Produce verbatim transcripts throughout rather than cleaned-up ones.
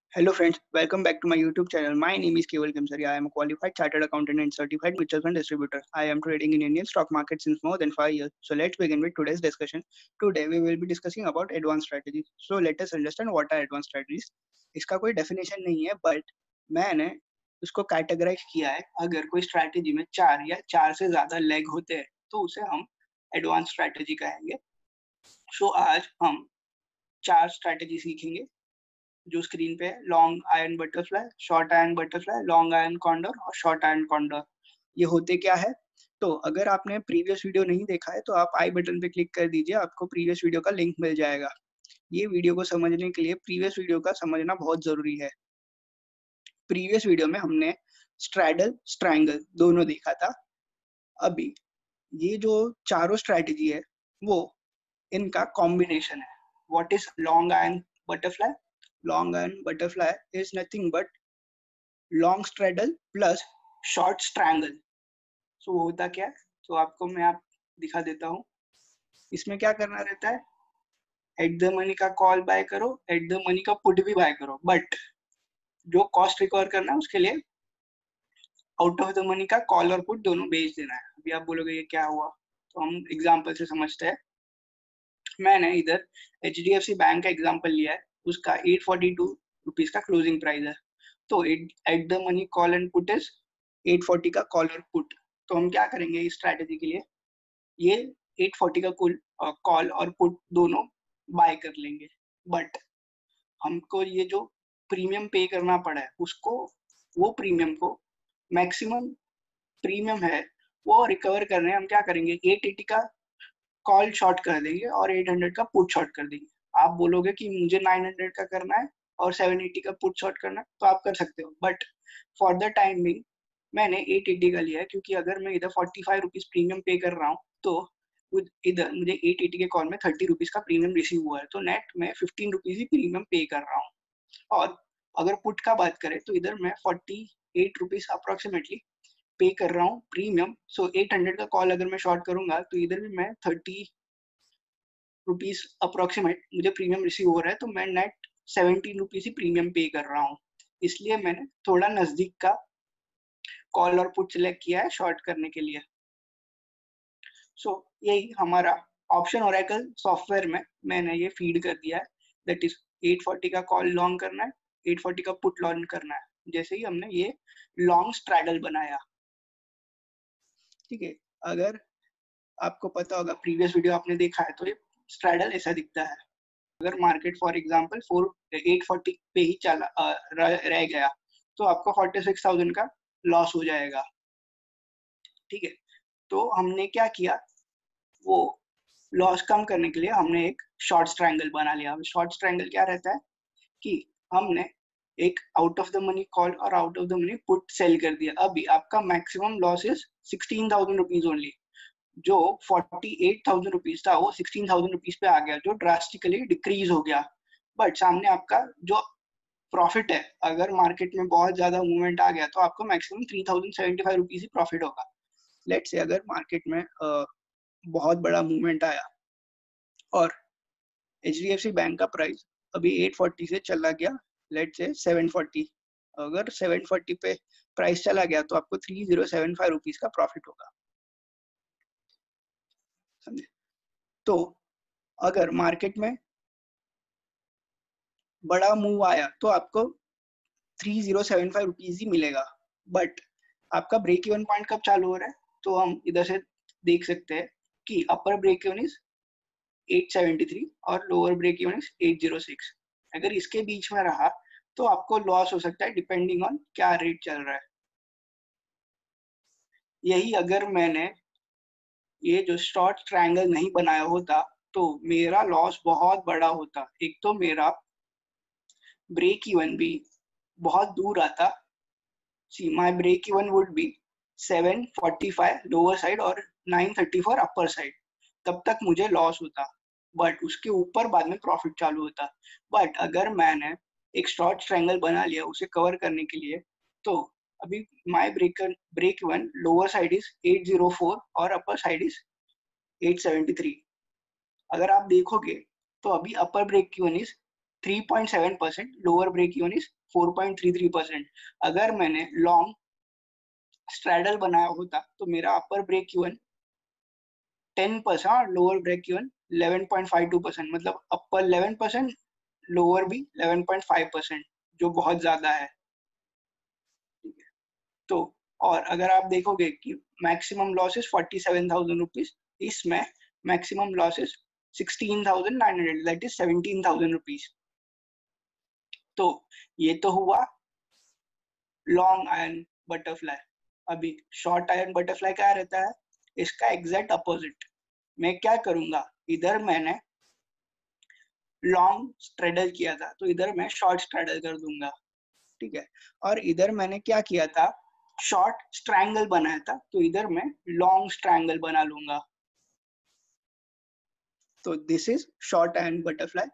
Hello friends, welcome back to my YouTube channel. My name is Keval Kimsari. I am a qualified chartered accountant and certified mutual fund distributor. I am trading in Indian stock market since more than five years. So let's begin with today's discussion. Today we will be discussing about advanced strategies. So let us understand what are advanced strategies. इसका कोई definition नहीं है, but मैंने उसको categorize किया है. अगर कोई strategy में चार या चार से ज़्यादा leg होते हैं, तो उसे हम advanced strategy कहेंगे. So आज हम चार strategy सीखेंगे. जो स्क्रीन पे है, long iron butterfly, short iron butterfly, long iron condor और शॉर्ट आयन कॉन्डर. ये होते क्या है? तो अगर आपने प्रीवियस वीडियो नहीं देखा है तो आप आई बटन पे क्लिक कर दीजिए, आपको प्रीवियस वीडियो का लिंक मिल जाएगा. ये वीडियो को समझने के लिए प्रीवियस वीडियो का समझना बहुत जरूरी है. प्रीवियस वीडियो में हमने स्ट्रैडल, स्ट्रैंगल दोनों देखा था. अभी ये जो चारों स्ट्रैटेजी है वो इनका कॉम्बिनेशन है. What is long iron butterfly? Long iron butterfly is nothing but long straddle plus short strangle. So होता क्या है? तो आपको मैं आप दिखा देता हूँ. इसमें क्या करना रहता है? एट द मनी का कॉल बाय करो, एट द मनी का पुट भी बाय करो, बट जो कॉस्ट रिकवर करना है उसके लिए आउट ऑफ द मनी का कॉल और पुट दोनों बेच देना है. अभी आप बोलोगे ये क्या हुआ, तो हम एग्जाम्पल से समझते हैं. मैंने इधर H D F C bank का एग्जाम्पल लिया है. उसका एट फोर्टी टू रुपीज का क्लोजिंग प्राइस है. तो at the money call and put is eight forty का कॉल और पुट. तो हम क्या करेंगे इस स्ट्रैटेजी के लिए? ये एट फोर्टी का कुल कॉल और पुट दोनों बाय कर लेंगे. बट हमको ये जो प्रीमियम पे करना पड़ा है उसको, वो प्रीमियम को मैक्सिमम प्रीमियम है वो रिकवर करने हम क्या करेंगे? एट एटी का कॉल शॉर्ट कर देंगे और एट हंड्रेड का पुट शॉर्ट कर देंगे. आप बोलोगे कि मुझे नाइन हंड्रेड का करना है और सेवन एटी का पुट शॉर्ट करना है, तो आप कर सकते हो. But for the time being मैंने एट एटी का लिया है, क्योंकि अगर मैं इधर forty five rupees premium pay कर रहा हूँ तो इधर मुझे एट एटी के कॉल में थर्टी रुपीज का प्रीमियम रिसीव हुआ है. तो नेट में फिफ्टीन रुपीज ही प्रीमियम पे कर रहा हूँ. और अगर पुट का बात करें तो इधर मैं फोर्टी एट रुपीज अप्रोक्सीमेटली पे कर रहा हूँ प्रीमियम. सो एट हंड्रेड का कॉल अगर मैं शॉर्ट करूंगा तो इधर भी मैं थर्टी रुपीज अप्रोक्सीमेट मुझे प्रीमियम रिसीव हो रहा है. तो मैं नेट सेवेंटीन रुपीज ही प्रीमियम पे कर रहा हूँ. इसलिए मैंने थोड़ा नजदीक का कॉल और पुट सिलेक्ट किया है शॉर्ट करने के लिए. सो so, यही हमारा ऑप्शन ओरेकल सॉफ्टवेयर में मैंने ये फीड कर दिया है. दैट इज एट फोर्टी का कॉल लॉन्ग करना है, एट फोर्टी का पुट लॉन्ग करना है. जैसे ही हमने ये लॉन्ग स्ट्रैडल बनाया, ठीक है. अगर आपको पता होगा, प्रीवियस वीडियो आपने देखा है, तो ये स्ट्रैडल ऐसा दिखता है. अगर market for example four eight forty पे ही चला रह गया तो आपको फोर्टी सिक्स थाउजेंड का लॉस हो जाएगा. ठीक है. तो हमने क्या किया, वो लॉस कम करने के लिए हमने एक शॉर्ट स्ट्रैंगल बना लिया. शॉर्ट स्ट्रैंगल क्या रहता है कि हमने एक out of the money call और out of the money put sell कर दिया. अभी आपका maximum loss is sixteen thousand rupees only. जो फोर्टी एट थाउजेंड रुपीज था वो सिक्सटीन थाउजेंड रुपीज पे आ गया, जो ड्रास्टिकली डिक्रीज हो गया. बट सामने आपका जो प्रॉफिट है, अगर मार्केट में बहुत ज्यादा मूवमेंट आ गया तो आपको maximum three thousand seventy five rupees ही प्रॉफिट होगा. लेट्स से अगर मार्केट में uh, बहुत बड़ा मूवमेंट आया और H D F C bank का प्राइस अभी एट फोर्टी से चला गया लेट्स से सेवन फोर्टी. अगर सेवन फोर्टी पे प्राइस चला गया तो आपको three thousand seventy five rupees का प्रॉफिट होगा. समझे? तो अगर मार्केट में बड़ा मूव आया तो आपको three thousand seventy five rupees ही मिलेगा. बट आपका ब्रेक इवन पॉइंट कब चालू हो रहा है, तो हम इधर से देख सकते हैं कि upper break even is eight seventy three और lower break even is eight zero six. अगर इसके बीच में रहा तो आपको लॉस हो सकता है, डिपेंडिंग ऑन क्या रेट चल रहा है. यही अगर मैंने ये जो शॉर्ट ट्रायंगल नहीं बनाया होता तो मेरा लॉस बहुत बड़ा होता. एक तो मेरा ब्रेक इवन भी बहुत दूर आता. See my break even would be seven forty five lower side और nine thirty four upper side. तब तक मुझे लॉस होता, बट उसके ऊपर बाद में प्रॉफिट चालू होता. बट अगर मैंने एक शॉर्ट ट्रायंगल बना लिया उसे कवर करने के लिए, तो अभी my break break even lower side is eight zero four और upper side is eight seventy three. अगर आप देखोगे तो अभी upper break even is three point seven percent, lower break even is four point three three percent. अगर मैंने long straddle बनाया होता तो मेरा upper break even ten percent और lower break even eleven point five two percent, मतलब upper eleven percent, lower भी eleven point five percent, जो बहुत ज्यादा है। तो और अगर आप देखोगे कि maximum losses forty seven thousand rupees, इसमें maximum losses sixteen thousand nine hundred, that is seventeen thousand rupees. तो ये तो हुआ लॉन्ग आयरन बटरफ्लाई। अभी शॉर्ट आयरन बटरफ्लाई क्या रहता है, इसका एग्जैक्ट अपोजिट। मैं क्या करूंगा, इधर मैंने लॉन्ग स्ट्रेडल किया था तो इधर मैं शॉर्ट स्ट्रेडल कर दूंगा, ठीक है। और इधर मैंने क्या किया था, शॉर्ट स्ट्रैंगल बनाया था तो इधर मैं लॉन्ग स्ट्रैंगल बना लूंगा। तो this is short iron butterfly.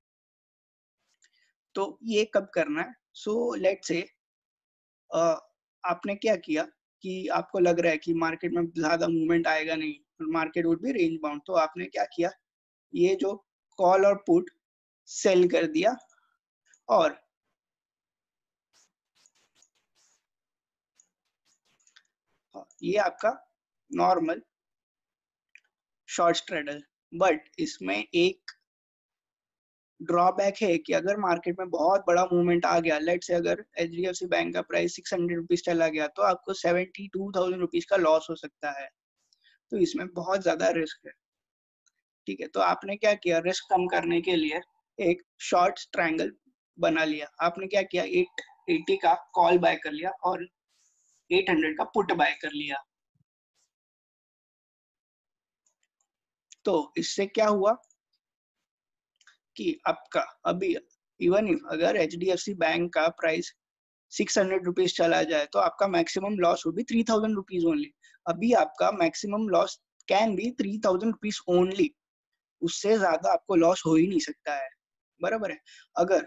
तो ये कब करना है, सो लेट्स से आपने क्या किया कि आपको लग रहा है कि मार्केट में ज्यादा मूवमेंट आएगा नहीं, market would be range bound, तो आपने क्या किया, ये जो कॉल और पुट सेल कर दिया और ये आपका नॉर्मल शॉर्ट स्ट्रेडल। बट इसमें एक ड्रॉबैक है कि अगर मार्केट में बहुत बड़ा मूवमेंट आ गया, लेट से अगर H D F C bank का प्राइस सिक्स हंड्रेड रुपीज चला गया तो आपको सेवेंटी टू थाउजेंड रुपीज का लॉस हो सकता है। तो इसमें बहुत ज्यादा रिस्क है, ठीक है। तो आपने क्या किया, रिस्क कम करने के लिए एक शॉर्ट स्ट्रैंगल बना लिया। आपने क्या किया, एट एटी का कॉल बाय कर लिया और एट हंड्रेड का पुट बाय कर लिया। तो इससे क्या हुआ कि आपका अभी इवन इफ अगर H D F C bank का प्राइस सिक्स हंड्रेड रुपीज चला जाए तो आपका मैक्सिमम लॉस हो भी थ्री थाउजेंड रुपीज ओनली। अभी आपका maximum loss can be three thousand rupees only, उससे ज्यादा आपको लॉस हो ही नहीं सकता है, बराबर है। अगर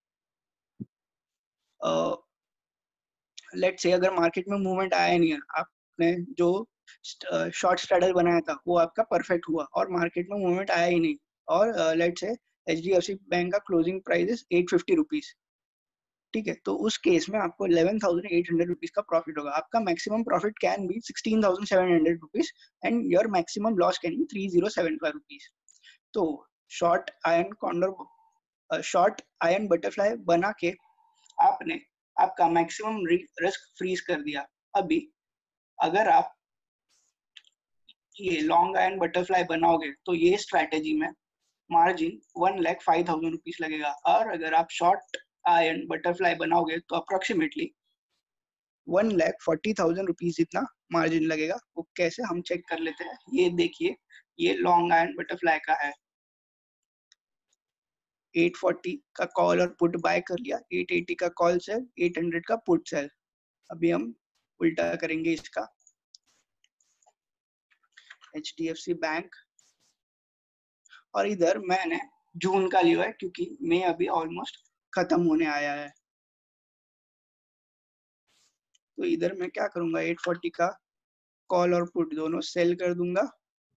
लेट्स से अगर मार्केट में मूवमेंट आया नहीं है, आपने जो शॉर्ट स्ट्रैडल बनाया था वो आपका परफेक्ट हुआ और मार्केट में मूवमेंट आया ही नहीं, और let's say H D F C bank का closing price is eight fifty rupees, ठीक है। तो उस केस में आपको eleven thousand eight hundred rupees का प्रॉफिट होगा। आपका maximum profit can be sixteen thousand seven hundred rupees and your maximum loss can be three thousand seventy five rupees. तो short iron condor short iron butterfly बना के आपने आपका maximum risk freeze कर दिया। अभी अगर आप ये लॉन्ग आयरन बटरफ्लाई बनाओगे तो ये स्ट्रैटेजी में margin one lakh five thousand rupees लगेगा, और अगर आप शॉर्ट आयरन बटरफ्लाई बनाओगे तो approximately one lakh forty thousand rupees जितना मार्जिन लगेगा। वो कैसे हम चेक कर लेते हैं, ये देखिए, ये लॉन्ग आयरन बटरफ्लाई का है। एट फोर्टी का कॉल और पुट बाय कर लिया, एट एटी का कॉल सेल, एट हंड्रेड का पुट सेल। अभी हम उल्टा करेंगे इसका, H D F C bank, और इधर मैंने जून का लिया है क्योंकि मई अभी ऑलमोस्ट खत्म होने आया है। तो इधर मैं क्या करूंगा, एट फोर्टी का कॉल और पुट दोनों सेल कर दूंगा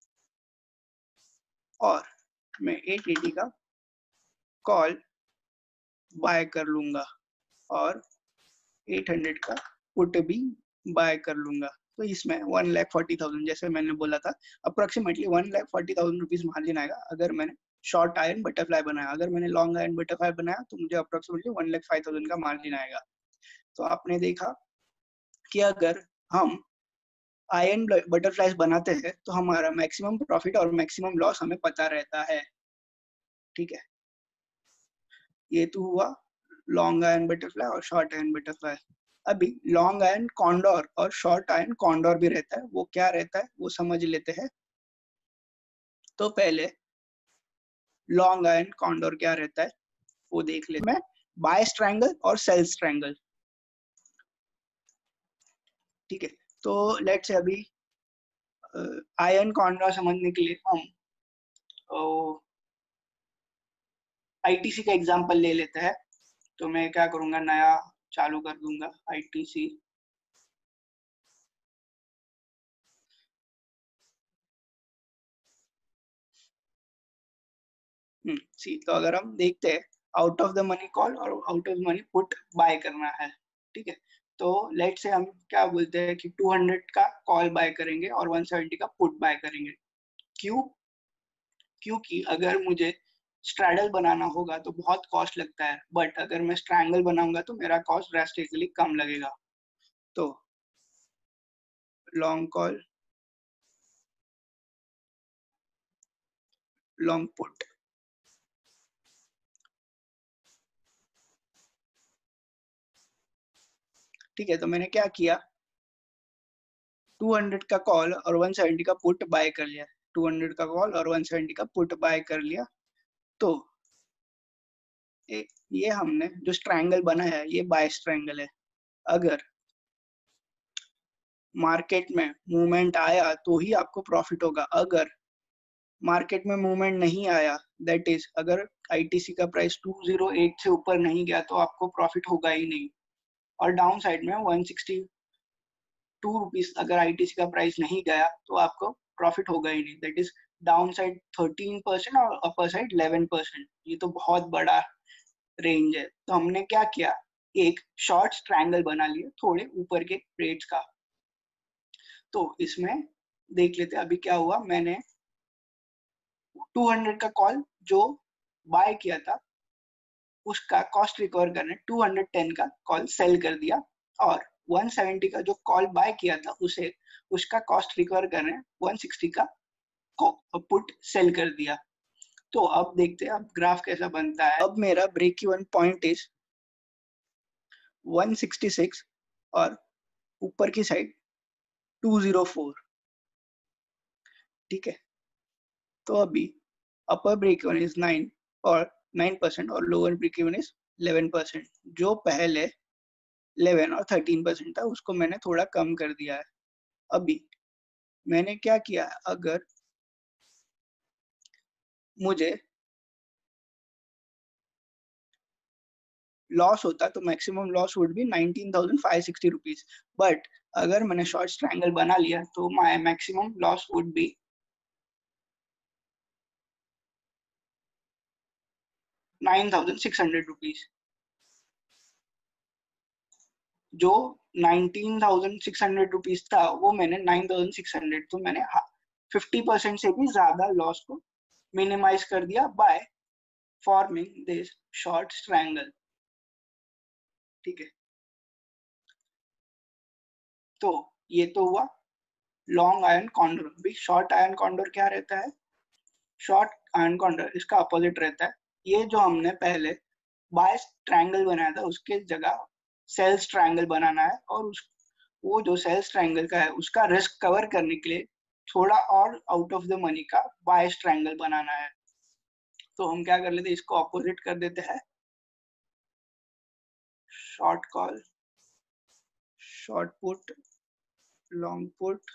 और मैं एट एटी का कॉल बाय कर लूंगा और एट हंड्रेड का पुट भी बाय कर लूंगा। तो इसमें वन लैख फोर्टी थाउजेंड, जैसे मैंने बोला था, approximately one lakh forty thousand rupees margin आएगा अगर मैंने शॉर्ट आयरन बटरफ्लाई बनाया। अगर मैंने लॉन्ग आयरन बटरफ्लाई बनाया तो मुझे approximately one lakh five thousand का मार्जिन आएगा। तो आपने देखा कि अगर हम आयरन बटरफ्लाईज बनाते हैं तो हमारा मैक्सिमम प्रॉफिट और मैक्सिमम लॉस हमें पता रहता है, ठीक है। ये तो हुआ लॉन्ग आयरन बटरफ्लाई और शॉर्ट आयरन बटरफ्लाई। अभी लॉन्ग आयरन कॉन्डोर और शॉर्ट आयरन कॉन्डोर भी रहता है, वो क्या रहता है वो समझ लेते हैं। तो पहले लॉन्ग आयरन कॉन्डोर क्या रहता है वो देख लेते हैं। बाय स्ट्रैंगल और सेल स्ट्रैंगल, ठीक है। तो लेट्स से अभी आयरन कॉन्डोर समझने के लिए हम आई टी सी का एग्जांपल ले लेते हैं। तो मैं क्या करूंगा, नया चालू कर दूंगा आई टी सी। सी, तो अगर हम देखते हैं out of the money call और out of the money put buy करना है, ठीक है। तो लेट से हम क्या बोलते हैं कि टू हंड्रेड का कॉल बाय करेंगे और वन सेवेंटी का पुट बाय करेंगे। क्यों? क्योंकि अगर मुझे स्ट्रैडल बनाना होगा तो बहुत कॉस्ट लगता है, बट अगर मैं स्ट्रैंगल बनाऊंगा तो मेरा कॉस्ट ड्रास्टिकली कम लगेगा। तो लॉन्ग कॉल, लॉन्ग पुट, ठीक है। तो मैंने क्या किया, टू हंड्रेड का कॉल और वन सेवेंटी का पुट बाय कर लिया, टू हंड्रेड का कॉल और वन सेवेंटी का पुट बाय कर लिया। तो ए, ये हमने जो स्ट्रैंगल बनाया है ये बाय स्ट्रैंगल है। अगर मार्केट में मूवमेंट आया तो ही आपको प्रॉफिट होगा, अगर मार्केट में मूवमेंट नहीं आया, दैट इज अगर आईटीसी का प्राइस टू ज़ीरो एट से ऊपर नहीं गया तो आपको प्रॉफिट होगा ही नहीं। और डाउन साइड में वन सिक्सटी टू रुपीस अगर आईटीसी का प्राइस नहीं गया तो आपको प्रॉफिट होगा ही नहीं। That is down side thirteen percent और अपर साइड इलेवन परसेंट। ये तो बहुत बड़ा रेंज है। तो हमने क्या किया, एक शॉर्ट ट्रायंगल बना लिया थोड़े ऊपर के रेट्स का। तो इसमें देख लेते हैं अभी क्या हुआ। मैंने टू हंड्रेड का कॉल जो बाय किया था उसका कॉस्ट रिकवर करने टू हंड्रेड टेन का कॉल सेल कर दिया, और वन सेवेंटी का जो कॉल बाय किया था उसे उसका कॉस्ट रिकवर करने वन सिक्सटी का पुट सेल कर दिया। तो अब देखते हैं अब ग्राफ कैसा बनता है। अब मेरा break even point is one sixty six और ऊपर की साइड टू ज़ीरो फोर, ठीक है। तो अभी upper break even is nine और नाइन परसेंट और lower break even is eleven percent. जो पहले इलेवन और थर्टीन परसेंट था उसको मैंने थोड़ा कम कर दिया है। अभी मैंने क्या किया, अगर मुझे लॉस होता तो maximum loss would be nineteen thousand five sixty rupees, but अगर मैंने शॉर्ट ट्रायंगल बना लिया तो my maximum loss would be nine thousand six hundred rupees. जो nineteen thousand six hundred rupees था वो मैंने नाइन थाउजेंड सिक्स हंड्रेड, तो मैंने फिफ्टी परसेंट से भी ज्यादा लॉस को मिनिमाइज कर दिया by forming this short triangle, ठीक है। तो ये तो हुआ लॉन्ग आयरन कॉन्डोर। भी शॉर्ट आयरन कॉन्डोर क्या रहता है, शॉर्ट आयरन कॉन्डोर इसका अपोजिट रहता है। ये जो हमने पहले बायस ट्रायंगल बनाया था उसके जगह सेल्स ट्रायंगल बनाना है, और उस वो जो सेल्स ट्रायंगल का है उसका रिस्क कवर करने के लिए थोड़ा और आउट ऑफ द मनी का बायस ट्रायंगल बनाना है। तो हम क्या कर लेते हैं, इसको अपोजिट कर देते हैं, short call, short put, long put,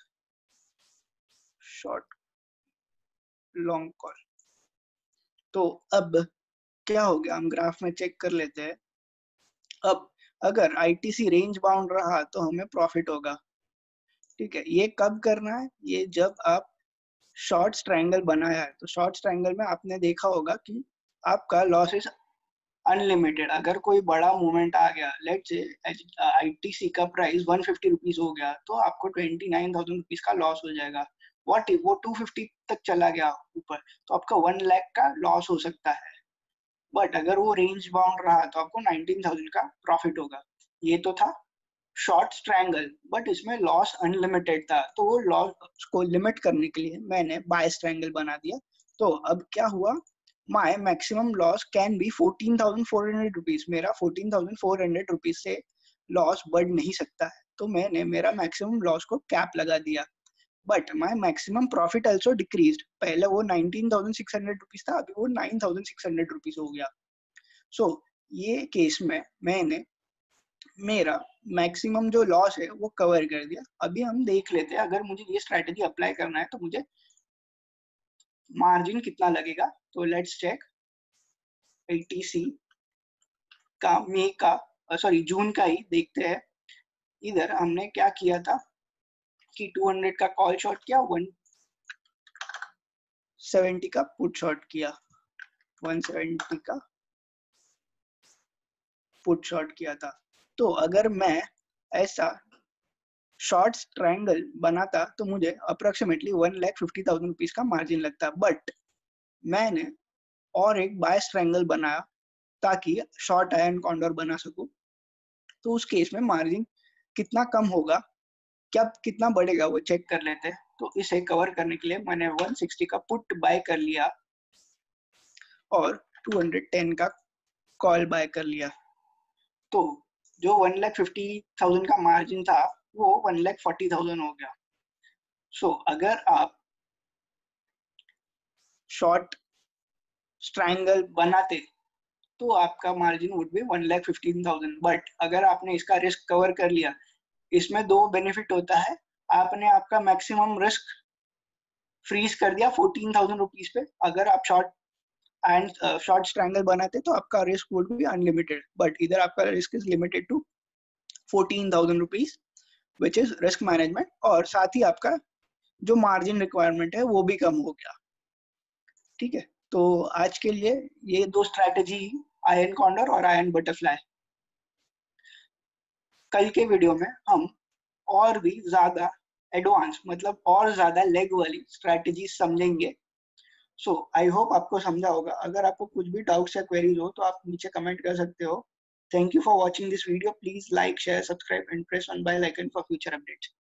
short long call. तो अब क्या हो गया, हम ग्राफ में चेक कर लेते हैं। अब अगर आईटीसी रेंज बाउंड रहा तो हमें प्रॉफिट होगा, ठीक है। ये कब करना है, ये जब आप शॉर्ट ट्रायंगल बनाया है। तो शॉर्ट ट्रायंगल में आपने देखा होगा कि आपका लॉस इज अनलिमिटेड। अगर कोई बड़ा मूवमेंट आ गया, लेट्स से आईटीसी का प्राइस वन फिफ्टी रुपीज हो गया तो आपको ट्वेंटी नाइन थाउजेंड रुपीज का लॉस हो जाएगा। व्हाट इफ वो टू फिफ्टी तक चला गया ऊपर, तो आपका वन लाख का लॉस हो सकता है। बट अगर वो रेंज बाउंड रहा तो आपको नाइनटीन थाउजेंड का प्रॉफिट होगा। ये तो था शॉर्ट ट्रायंगल, बट इसमें लॉस अनलिमिटेड था। तो वो लॉस को लिमिट करने के लिए मैंने बाय ट्रायंगल बना दिया। तो अब क्या हुआ, my maximum loss can be fourteen thousand four hundred rupees. मेरा fourteen thousand four hundred rupees से लॉस बढ़ नहीं सकता है। तो मैंने मेरा मैक्सिमम लॉस को कैप लगा दिया, but my maximum profit also decreased. पहले वो nineteen thousand six hundred rupees था, अभी वो nine thousand six hundred rupees हो गया। सो so, ये केस में मैंने मेरा मैक्सिमम जो लॉस है वो कवर कर दिया। अभी हम देख लेते हैं अगर मुझे ये स्ट्रैटेजी अप्लाई करना है तो मुझे मार्जिन कितना लगेगा। तो लेट्स चेक आईटीसी का मई का सॉरी जून का ही देखते हैं। इधर हमने क्या किया था कि टू हंड्रेड का कॉल शॉर्ट किया, वन सेवेंटी का पुट शॉर्ट किया, वन सेवेंटी का पुट शॉर्ट किया था। तो अगर मैं ऐसा शॉर्ट ट्रायंगल बनाता तो मुझे approximately one lakh fifty thousand rupees का मार्जिन लगता, बट मैंने और एक बायस ट्रायंगल बनाया ताकि शॉर्ट आयन कॉन्डोर बना सकूं। तो उस केस में मार्जिन कितना कम होगा, क्या कितना बढ़ेगा वो चेक कर लेते हैं। तो इसे कवर करने के लिए मैंने वन सिक्सटी का पुट बाय कर लिया और टू हंड्रेड टेन का कॉल बाय कर लिया। तो जो वन लाख फिफ्टी थाउजेंड का मार्जिन था वो वन लाख फोर्टी थाउजेंड हो गया। सो so, अगर आप शॉर्ट ट्रायंगल बनाते तो आपका margin would be one lakh fifteen thousand, but अगर आपने इसका रिस्क कवर कर लिया, इसमें दो बेनिफिट होता है। आपने आपका मैक्सिमम रिस्क फ्रीज कर दिया फोर्टीन थाउजेंड रुपीज पे। अगर आप शॉर्ट एंड शॉर्ट ट्रायंगल बनाते तो आपका risk would be unlimited, but इधर आपका risk is limited to fourteen thousand rupees which is risk management, और साथ ही आपका जो मार्जिन रिक्वायरमेंट है वो भी कम हो गया। ठीक है, तो आज के लिए ये दो स्ट्रैटेजी, आयन कॉन्डोर और आयन बटरफ्लाई। कल के वीडियो में हम और भी ज्यादा एडवांस, मतलब और ज्यादा लेग वाली स्ट्रैटेजी समझेंगे। सो आई होप आपको समझा होगा। अगर आपको कुछ भी डाउट्स या क्वेरीज हो तो आप नीचे कमेंट कर सकते हो। Thank you for watching this video. Please like, share, subscribe and press on bell icon for future updates.